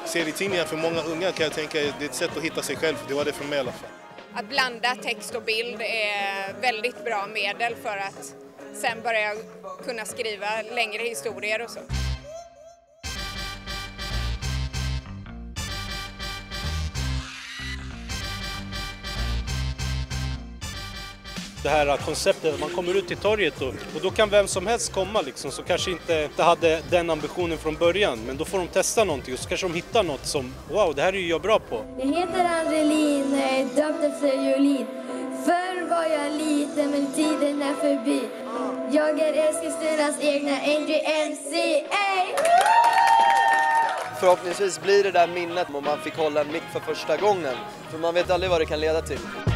serietidningar för många unga kan jag tänka det är ett sätt att hitta sig själv. Det var det för mig i alla fall. Att blanda text och bild är väldigt bra medel för att sen börja kunna skriva längre historier och så. Det här konceptet, man kommer ut till torget och då kan vem som helst komma liksom, så kanske inte hade den ambitionen från början, men då får de testa någonting och så kanske de hittar något som, wow, det här är ju jag bra på. Jag heter Angelin, jag är döpt efter Jolin. Förr var jag liten men tiden är förbi. Jag är Eskilstunas egna NGMC. Förhoppningsvis blir det där minnet om man fick hålla en mick för första gången, för man vet aldrig vad det kan leda till.